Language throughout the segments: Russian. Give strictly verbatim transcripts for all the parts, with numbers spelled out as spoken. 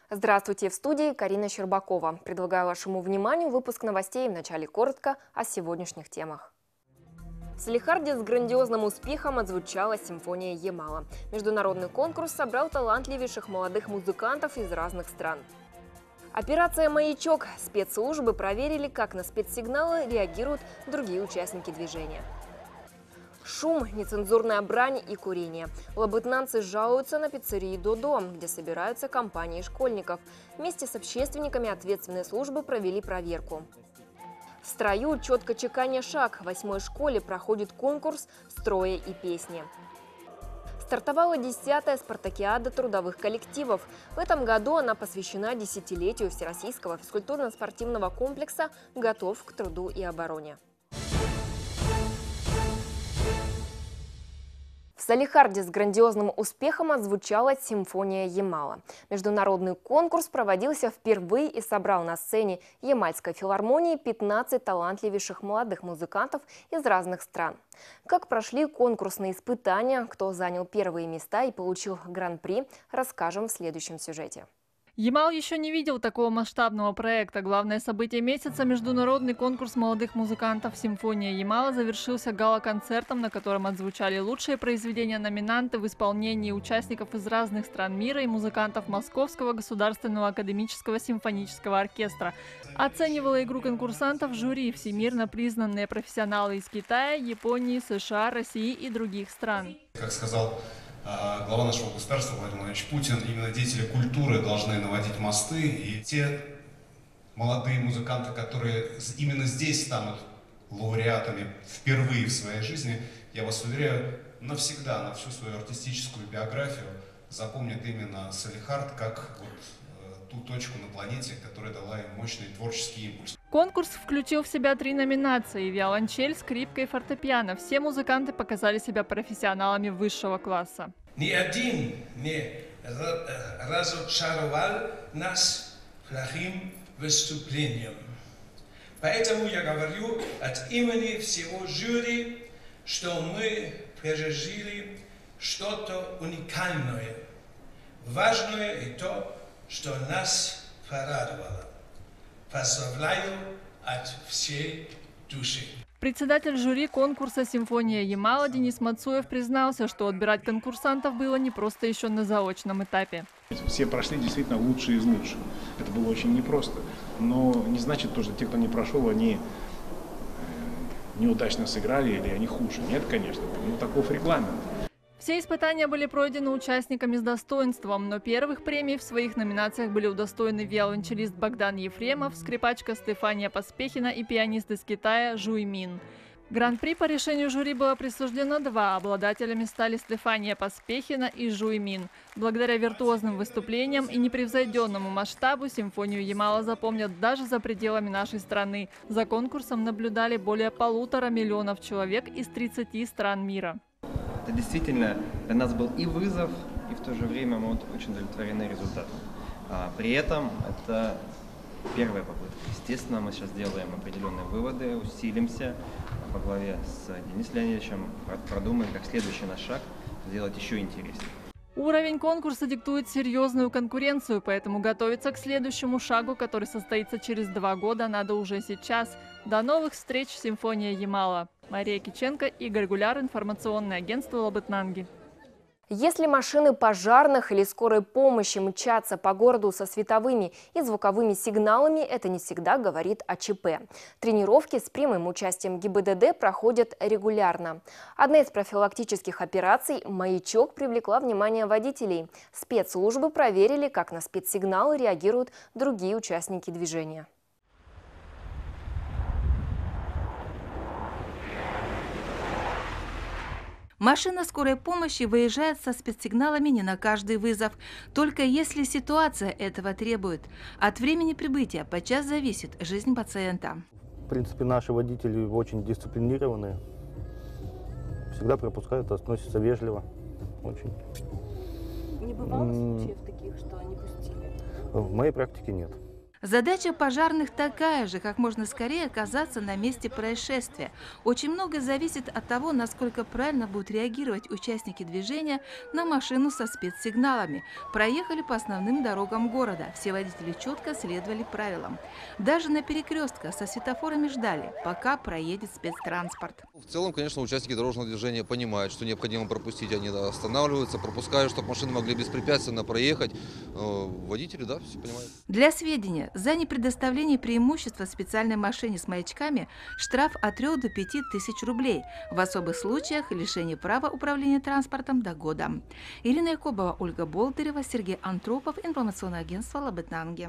Здравствуйте, в студии Карина Щербакова. Предлагаю вашему вниманию выпуск новостей. Вначале коротко о сегодняшних темах. В Салехарде с грандиозным успехом отзвучала симфония Ямала. Международный конкурс собрал талантливейших молодых музыкантов из разных стран. Операция «Маячок». Спецслужбы проверили, как на спецсигналы реагируют другие участники движения. Шум, нецензурная брань и курение. Лабытнанцы жалуются на пиццерии «Додо», где собираются компании школьников. Вместе с общественниками ответственные службы провели проверку. В строю четко чеканя шаг. В восьмой школе проходит конкурс «Строя и песни». Стартовала десятая спартакиада трудовых коллективов. В этом году она посвящена десятилетию Всероссийского физкультурно-спортивного комплекса «Готов к труду и обороне». В Салехарде с грандиозным успехом отзвучала симфония Ямала. Международный конкурс проводился впервые и собрал на сцене Ямальской филармонии пятнадцать талантливейших молодых музыкантов из разных стран. Как прошли конкурсные испытания, кто занял первые места и получил гран-при, расскажем в следующем сюжете. Ямал еще не видел такого масштабного проекта. Главное событие месяца – международный конкурс молодых музыкантов «Симфония Ямала» завершился гала-концертом, на котором отзвучали лучшие произведения номинанты в исполнении участников из разных стран мира и музыкантов Московского государственного академического симфонического оркестра. Оценивала игру конкурсантов жюри, всемирно признанные профессионалы из Китая, Японии, США, России и других стран. Как сказал глава нашего государства Владимир Владимирович Путин, именно деятели культуры должны наводить мосты, и те молодые музыканты, которые именно здесь станут лауреатами впервые в своей жизни, я вас уверяю, навсегда, на всю свою артистическую биографию запомнят именно Салехард как вот ту точку на планете, которая дала им мощный творческий импульс. Конкурс включил в себя три номинации – виолончель, скрипка и фортепиано. Все музыканты показали себя профессионалами высшего класса. Ни один не разочаровал нас плохим выступлением. Поэтому я говорю от имени всего жюри, что мы пережили что-то уникальное. Важное и то, что нас порадовало. Поздравляю от всей души. Председатель жюри конкурса «Симфония Ямала» Денис Мацуев признался, что отбирать конкурсантов было не просто еще на заочном этапе. Все прошли действительно лучшие из лучших. Это было очень непросто. Но не значит то, что те, кто не прошел, они неудачно сыграли или они хуже. Нет, конечно. Ну, таков регламент. Все испытания были пройдены участниками с достоинством, но первых премий в своих номинациях были удостоены виолончелист Богдан Ефремов, скрипачка Стефания Поспехина и пианист из Китая Жуй Мин. Гран-при по решению жюри было присуждено два. Обладателями стали Стефания Поспехина и Жуй Мин. Благодаря виртуозным выступлениям и непревзойденному масштабу симфонию Ямала запомнят даже за пределами нашей страны. За конкурсом наблюдали более полутора миллионов человек из тридцати стран мира. Это действительно для нас был и вызов, и в то же время мы вот очень удовлетворены результатом. А при этом это первая попытка. Естественно, мы сейчас делаем определенные выводы, усилимся во главе с Денисом Леонидовичем, продумаем, как следующий наш шаг сделать еще интереснее. Уровень конкурса диктует серьезную конкуренцию, поэтому готовиться к следующему шагу, который состоится через два года, надо уже сейчас. До новых встреч, «Симфония Ямала». Мария Киченко, Игорь Гуляр, информационное агентство Лабытнанги. Если машины пожарных или скорой помощи мчатся по городу со световыми и звуковыми сигналами, это не всегда говорит о ЧП. Тренировки с прямым участием ГИБДД проходят регулярно. Одна из профилактических операций «Маячок» привлекла внимание водителей. Спецслужбы проверили, как на спецсигналы реагируют другие участники движения. Машина скорой помощи выезжает со спецсигналами не на каждый вызов, только если ситуация этого требует. От времени прибытия подчас зависит жизнь пациента. В принципе, наши водители очень дисциплинированные, всегда пропускают, относятся вежливо. Очень. Не бывало случаев таких, что они пустили? В моей практике нет. Задача пожарных такая же, как можно скорее оказаться на месте происшествия. Очень многое зависит от того, насколько правильно будут реагировать участники движения на машину со спецсигналами. Проехали по основным дорогам города. Все водители четко следовали правилам. Даже на перекрестках со светофорами ждали, пока проедет спецтранспорт. В целом, конечно, участники дорожного движения понимают, что необходимо пропустить, они останавливаются, пропускают, чтобы машины могли беспрепятственно проехать. Водители, да, все понимают. Для сведения, за непредоставление преимущества специальной машине с маячками штраф от трёх до пяти тысяч рублей. В особых случаях лишение права управления транспортом до года. Ирина Якобова, Ольга Болдырева, Сергей Антропов, информационное агентство Лабытнанги.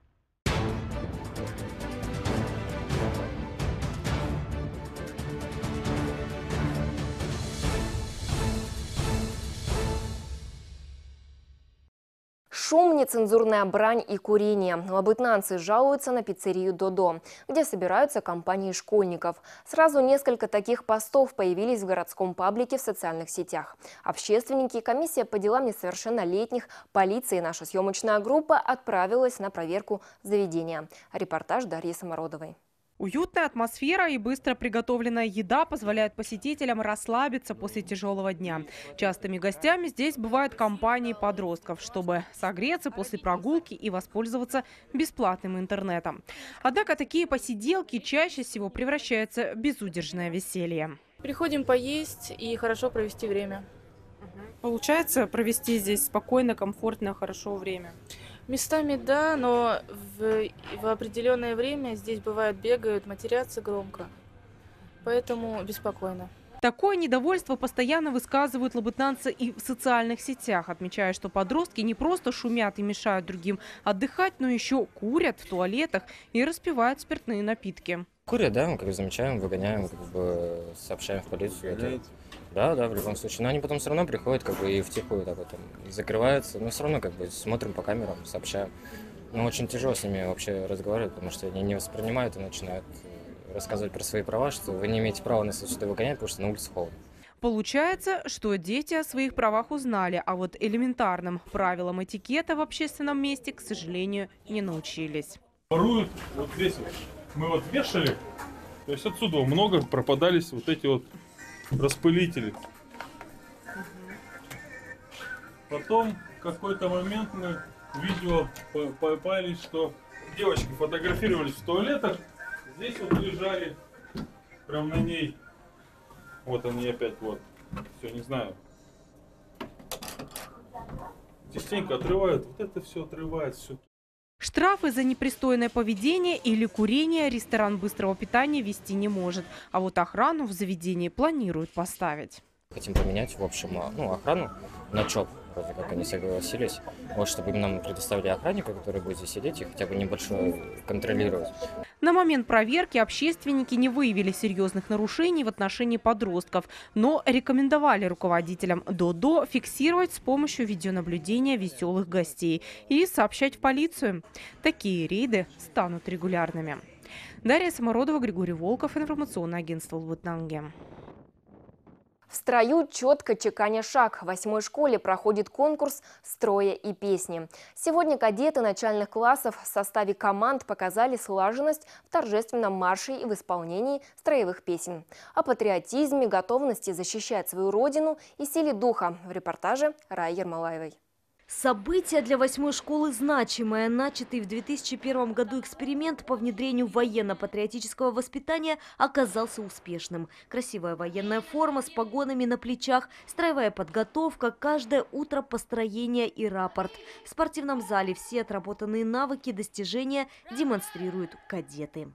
Шум, нецензурная брань и курение. Лабытнанцы жалуются на пиццерию «Додо», где собираются компании школьников. Сразу несколько таких постов появились в городском паблике в социальных сетях. Общественники, комиссия по делам несовершеннолетних, полиция и наша съемочная группа отправилась на проверку заведения. Репортаж Дарьи Самородовой. Уютная атмосфера и быстро приготовленная еда позволяют посетителям расслабиться после тяжелого дня. Частыми гостями здесь бывают компании подростков, чтобы согреться после прогулки и воспользоваться бесплатным интернетом. Однако такие посиделки чаще всего превращаются в безудержное веселье. Приходим поесть и хорошо провести время. Получается провести здесь спокойно, комфортно, хорошо время? Местами да, но в, в определенное время здесь бывает бегают, матерятся громко, поэтому беспокойно. Такое недовольство постоянно высказывают лабытнанцы и в социальных сетях, отмечая, что подростки не просто шумят и мешают другим отдыхать, но еще курят в туалетах и распивают спиртные напитки. Курят, да, мы как бы замечаем, выгоняем, как бы сообщаем в полицию. Это... Да, да, в любом случае. Но они потом все равно приходят, как бы и втихую так вот там закрываются. Но все равно как бы смотрим по камерам, сообщаем. Но очень тяжело с ними вообще разговаривать, потому что они не воспринимают и начинают рассказывать про свои права, что вы не имеете права нас сюда выгонять, потому что на улице холодно. Получается, что дети о своих правах узнали, а вот элементарным правилам этикета в общественном месте, к сожалению, не научились. Воруют вот здесь вот. Мы вот вешали, то есть отсюда много пропадались вот эти вот распылители. Потом в какой-то момент мы видео попались, что девочки фотографировались в туалетах. Здесь вот лежали, прям на ней. Вот они опять вот. Все, не знаю. Частенько отрывают. Вот это все отрывает. Все. Штрафы за непристойное поведение или курение ресторан быстрого питания вести не может. А вот охрану в заведении планируют поставить. Хотим поменять, в общем, ну, охрану на ЧОП, вроде как они согласились. Вот, чтобы нам предоставили охранника, который будет здесь сидеть и хотя бы небольшой контролировать. На момент проверки общественники не выявили серьезных нарушений в отношении подростков, но рекомендовали руководителям ДОДО фиксировать с помощью видеонаблюдения веселых гостей и сообщать в полицию. Такие рейды станут регулярными. Дарья Самородова, Григорий Волков, информационное агентство Лабытнанги. В строю четко чеканя шаг. В восьмой школе проходит конкурс «Строя и песни». Сегодня кадеты начальных классов в составе команд показали слаженность в торжественном марше и в исполнении строевых песен. О патриотизме, готовности защищать свою родину и силе духа в репортаже Раи Ермолаевой. Событие для восьмой школы значимое. Начатый в две тысячи первом году эксперимент по внедрению военно-патриотического воспитания оказался успешным. Красивая военная форма с погонами на плечах, строевая подготовка, каждое утро построение и рапорт. В спортивном зале все отработанные навыки, достижения демонстрируют кадеты.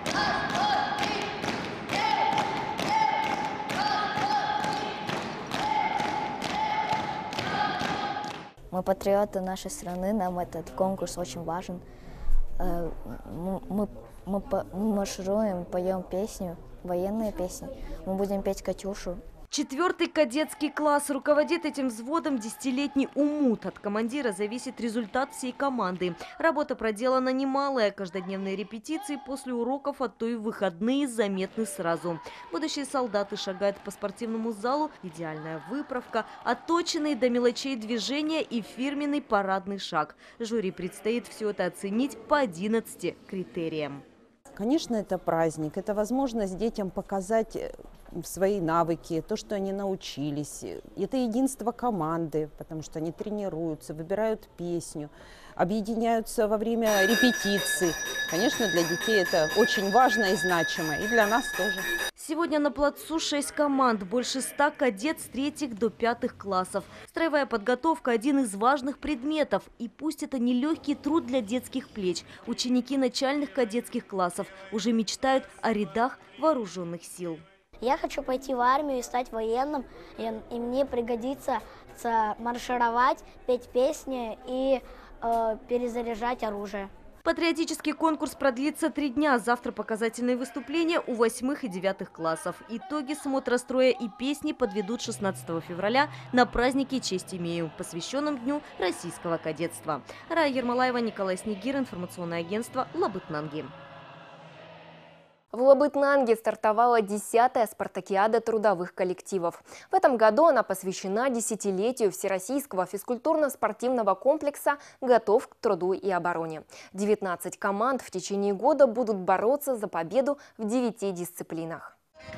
Мы патриоты нашей страны, нам этот конкурс очень важен. Мы, мы, мы маршируем, поем песню, военные песни. Мы будем петь «Катюшу». Четвертый кадетский класс. Руководит этим взводом десятилетний Умут. От командира зависит результат всей команды. Работа проделана немалая. Каждодневные репетиции после уроков, а то и выходные заметны сразу. Будущие солдаты шагают по спортивному залу. Идеальная выправка, отточенные до мелочей движения и фирменный парадный шаг. Жюри предстоит все это оценить по одиннадцати критериям. Конечно, это праздник. Это возможность детям показать свои навыки, то, что они научились. Это единство команды, потому что они тренируются, выбирают песню, объединяются во время репетиций. Конечно, для детей это очень важно и значимо, и для нас тоже. Сегодня на плацу шесть команд, больше ста кадет с третьих до пятых классов. Строевая подготовка – один из важных предметов. И пусть это не легкий труд для детских плеч, ученики начальных кадетских классов уже мечтают о рядах вооруженных сил. Я хочу пойти в армию и стать военным, и, и мне пригодится маршировать, петь песни и э, перезаряжать оружие. Патриотический конкурс продлится три дня. Завтра показательные выступления у восьмых и девятых классов. Итоги смотра строя и песни подведут шестнадцатого февраля на празднике «Честь имею», посвященном Дню российского кадетства. Рая Ермолаева, Николай Снегир, информационное агентство «Лабытнанги». В Лабытнанге стартовала десятая спартакиада трудовых коллективов. В этом году она посвящена десятилетию Всероссийского физкультурно-спортивного комплекса «Готов к труду и обороне». девятнадцать команд в течение года будут бороться за победу в девяти дисциплинах.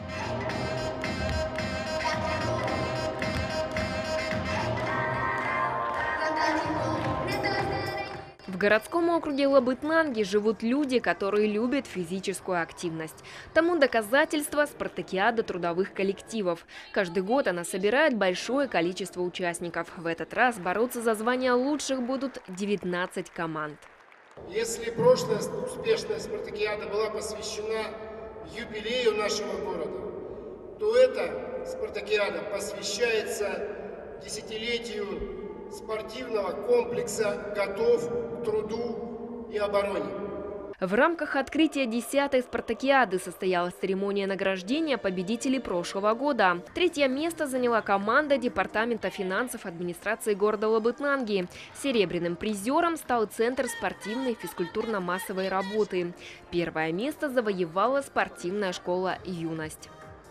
В городском округе Лабытнанги живут люди, которые любят физическую активность. Тому доказательство – спартакиада трудовых коллективов. Каждый год она собирает большое количество участников. В этот раз бороться за звание лучших будут девятнадцать команд. Если прошлая успешная спартакиада была посвящена юбилею нашего города, то эта спартакиада посвящается десятилетию спортивного комплекса «Готов к труду и обороне». В рамках открытия десятой спартакиады состоялась церемония награждения победителей прошлого года. Третье место заняла команда Департамента финансов администрации города Лабытнанги. Серебряным призером стал Центр спортивной физкультурно-массовой работы. Первое место завоевала спортивная школа «Юность».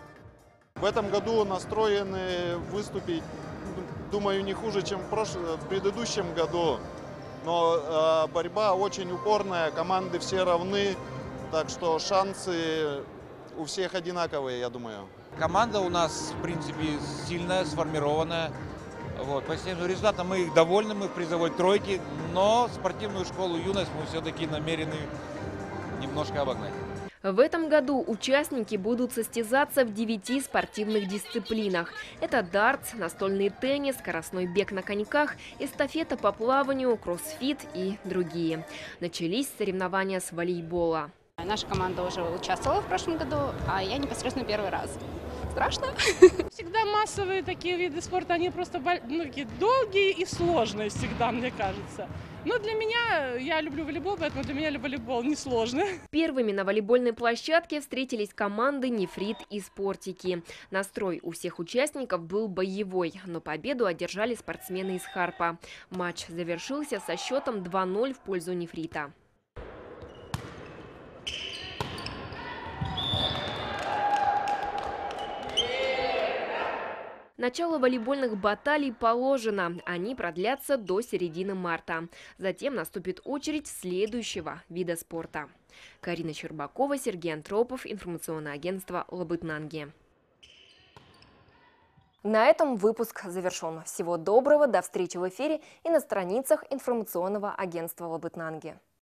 В этом году настроены выступить, думаю, не хуже, чем в, прошлом, в предыдущем году. Но э, борьба очень упорная, команды все равны, так что шансы у всех одинаковые, я думаю. Команда у нас, в принципе, сильная, сформированная. Вот. По всем результатам мы их довольны, мы в призовой тройке, но спортивную школу «Юность» мы все-таки намерены немножко обогнать. В этом году участники будут состязаться в девяти спортивных дисциплинах. Это дартс, настольный теннис, скоростной бег на коньках, эстафета по плаванию, кроссфит и другие. Начались соревнования с волейбола. Наша команда уже участвовала в прошлом году, а я непосредственно первый раз. Страшно? Всегда массовые такие виды спорта, они просто ну, долгие и сложные всегда, мне кажется. Но для меня, я люблю волейбол, поэтому для меня волейбол несложный. Первыми на волейбольной площадке встретились команды «Нефрит» и «Спортики». Настрой у всех участников был боевой, но победу одержали спортсмены из Харпа. Матч завершился со счетом два ноль в пользу «Нефрита». Начало волейбольных баталий положено. Они продлятся до середины марта. Затем наступит очередь следующего вида спорта. Карина Щербакова, Сергей Антропов, информационное агентство «Лабытнанги». На этом выпуск завершен. Всего доброго, до встречи в эфире и на страницах информационного агентства «Лабытнанги».